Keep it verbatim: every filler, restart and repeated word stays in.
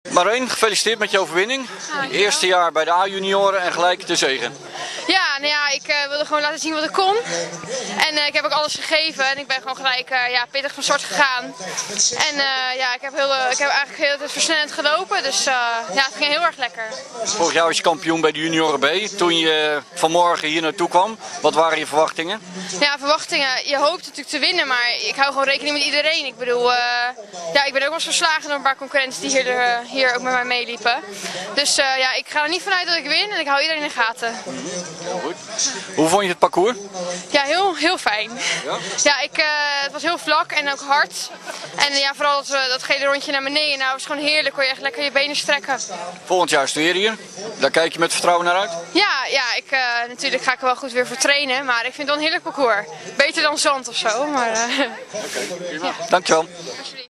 Marijn, gefeliciteerd met je overwinning. Eerste jaar bij de A-junioren en gelijk de zegen. Ja, nou ja, ik uh, wilde gewoon laten zien wat ik kon. En uh, ik heb ook alles gegeven en ik ben gewoon gelijk uh, ja, pittig van start gegaan. En uh, ja, ik heb, heel, uh, ik heb eigenlijk heel tijd versnellend gelopen, dus uh, ja, het ging heel erg lekker. Vorig jaar was je kampioen bij de junioren B. Toen je vanmorgen hier naartoe kwam, wat waren je verwachtingen? Ja, verwachtingen. Je hoopt natuurlijk te winnen, maar ik hou gewoon rekening met iedereen. Ik bedoel, uh, ja, ik ben ook wel eens verslagen door een paar concurrenten die hier, uh, hier ook met mij meeliepen. Dus uh, ja, ik ga er niet vanuit dat ik win en ik hou iedereen in de gaten. Heel goed. Hoe vond je het parcours? Ja, heel, heel fijn. Ja, ja ik, uh, het was heel vlak en ook hard. En uh, ja, vooral dat, uh, dat gele rondje naar beneden, nou, was gewoon heerlijk. Kon je echt lekker je benen strekken. Volgend jaar studeer je. Daar kijk je met vertrouwen naar uit? Ja, ja ik, uh, natuurlijk ga ik er wel goed weer voor trainen, maar ik vind het wel een heerlijk parcours. Beter dan zand of zo. Maar, uh... Oké, prima. Ja. Dankjewel.